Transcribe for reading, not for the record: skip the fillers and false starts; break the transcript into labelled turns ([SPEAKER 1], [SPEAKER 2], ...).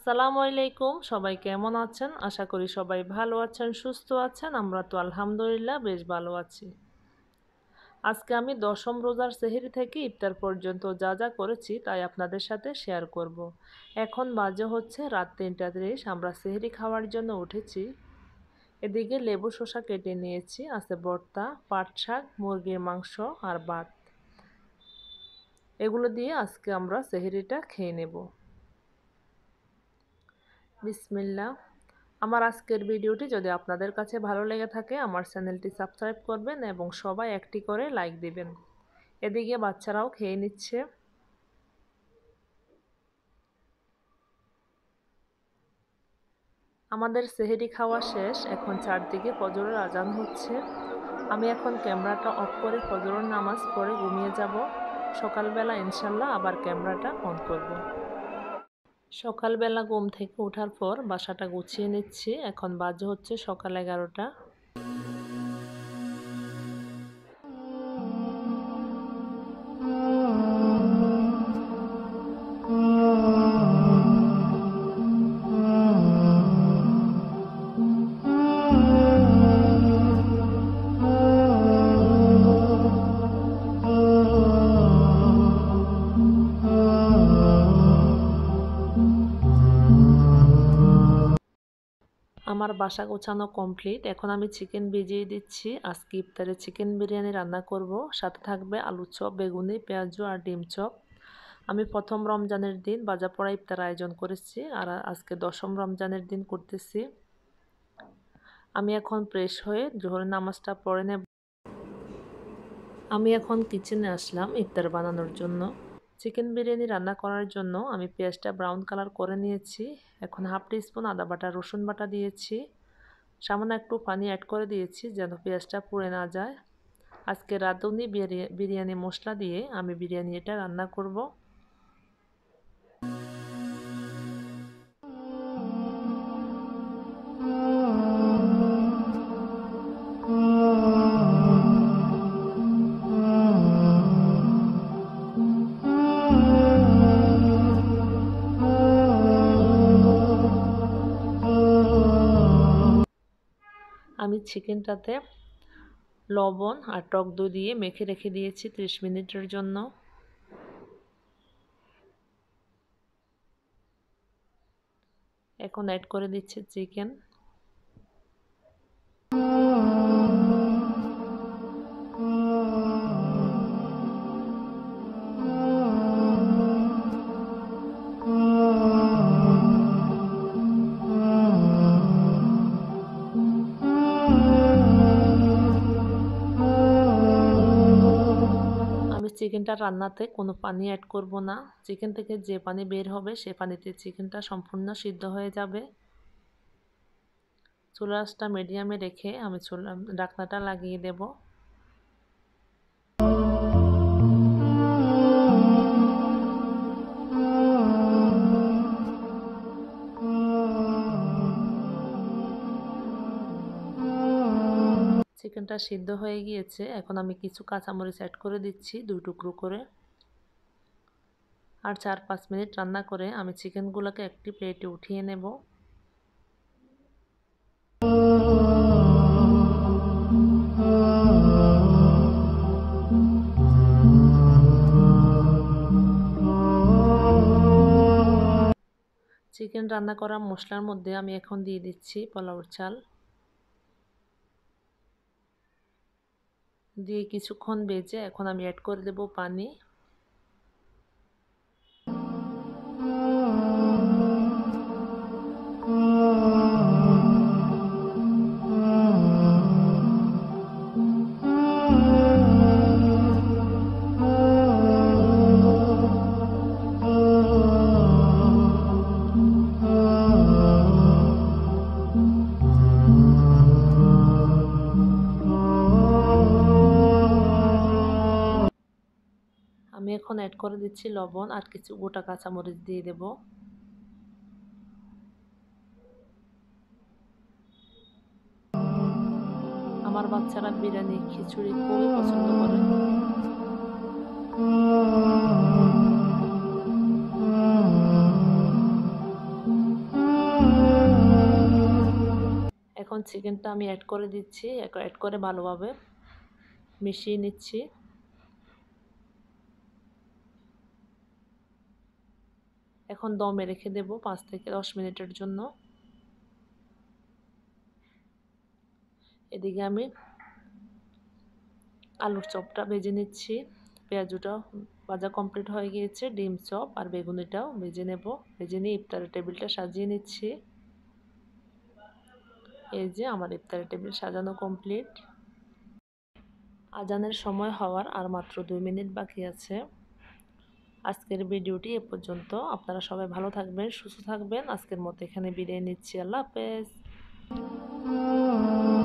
[SPEAKER 1] আসসালামু আলাইকুম, সবাই কেমন আছেন? আশা করি সবাই ভালো আছেন, সুস্থ আছেন। আমরা তো আলহামদুলিল্লাহ বেশ ভালো আছি। আজকে আমি দশম রোজার সেহরি থেকে ইফতার পর্যন্ত যা যা করেছি তাই আপনাদের সাথে শেয়ার করব। এখন বাজে হচ্ছে রাত ৩টা ৩০। আমরা সেহরি খাওয়ার জন্য উঠেছি। এদিকে লেবু শসা কেটে নিয়েছি, আছে ভর্তা, পাট শাক, মুরগির মাংস আর ভাত। এগুলো দিয়ে আজকে আমরা সেহরিটা খেয়ে নেব। বিসমিল্লাহ। আমার আজকের ভিডিওটি যদি আপনাদের কাছে ভালো লেগে থাকে আমার চ্যানেলটি সাবস্ক্রাইব করবেন এবং সবাই একটি করে লাইক দিবেন। এদিকে বাচ্চারাও খেয়ে নিচ্ছে। আমাদের সেহরি খাওয়া শেষ, এখন চারদিকে ফজরের আজান হচ্ছে। আমি এখন ক্যামেরাটা অফ করে ফজরের নামাজ পড়ে ঘুমিয়ে যাব। সকালবেলা ইনশাল্লাহ আবার ক্যামেরাটা অন করব। সকালবেলা ঘুম থেকে ওঠার পর বাসাটা গুছিয়ে নিচ্ছি। এখন বাজে হচ্ছে সকাল 11টা। আমার বাসা গোছানো কমপ্লিট। এখন আমি চিকেন ভিজিয়ে দিচ্ছি। আজকে ইফতারে চিকেন বিরিয়ানি রান্না করব। সাথে থাকবে আলু চপ, বেগুনি, পেঁয়াজু আর ডিম চপ। আমি প্রথম রমজানের দিন ভাজা পোড়া ইফতার আয়োজন করেছি আর আজকে দশম রমজানের দিন করতেছি। আমি এখন ফ্রেশ হয়ে জোহরের নামাজটা পড়ে নেব। আমি এখন কিচেনে আসলাম ইফতার বানানোর জন্য। চিকেন বিরিয়ানি রান্না করার জন্য আমি পেঁয়াজটা ব্রাউন কালার করে নিয়েছি। এখন হাফ টিস্পুন আদা বাটা, রসুন বাটা দিয়েছি। সামান্য একটু পানি অ্যাড করে দিয়েছি যেন পেঁয়াজটা পুড়ে না যায়। আজকে রাঁধুনি বিরিয়ানি মশলা দিয়ে আমি বিরিয়ানি এটা রান্না করব। আমি চিকেনটাতে লবণ আর টক দই দিয়ে মেখে রেখে দিয়েছি 30 মিনিটের জন্য। এখন অ্যাড করে দিচ্ছি চিকেন। চিকেনটা রান্নাতে কোনো পানি অ্যাড করব না। চিকেন থেকে যে পানি বের হবে সে পানিতে চিকেনটা সম্পূর্ণ সিদ্ধ হয়ে যাবে। চুলার আঁচটা মিডিয়ামে রেখে আমি ঢাকনাটা লাগিয়ে দেব। চিকেনটা সিদ্ধ হয়ে গিয়েছে। এখন আমি কিছু কাঁচামরিচ অ্যাড করে দিচ্ছি 2 টুকরো করে। আর 4-5 মিনিট রান্না করে আমি চিকেনগুলোকে একটি প্লেটে উঠিয়ে নেব। চিকেন রান্না করা মশলার মধ্যে আমি এখন দিয়ে দিচ্ছি পোলাওর চাল। দিয়ে কিছুক্ষণ ভেজে এখন আমি অ্যাড করে দেব পানি। আমি এখন অ্যাড করে দিচ্ছি লবণ আর কিছু গোটা কাঁচামরিচ দিয়ে দেব। আমার বাচ্চারা বিরিয়ানি, খিচুড়ি খুবই পছন্দ করে। এখন চিকেনটা আমি অ্যাড করে দিচ্ছি, অ্যাড করে ভালোভাবে মিশিয়ে নিচ্ছি। এখন দমে রেখে দেব 5 থেকে 10 মিনিটের জন্য। এদিকে আমি আলুর চপটা ভেজে নিচ্ছি। পেঁয়াজুটা ভাজা কমপ্লিট হয়ে গিয়েছে। ডিম চপ আর বেগুনিটাও ভেজে নেব। ভেজে নিয়ে ইফতারের টেবিলটা সাজিয়ে নিচ্ছি। এই যে আমার ইফতারের টেবিল সাজানো কমপ্লিট। আজানের সময় হওয়ার আর মাত্র 2 মিনিট বাকি আছে। আজকের ভিডিওটি এ পর্যন্ত। আপনারা সবাই ভালো থাকবেন, সুস্থ থাকবেন। আজকের মতো এখানে বিদায় নিচ্ছি। আল্লাহ হাফেজ।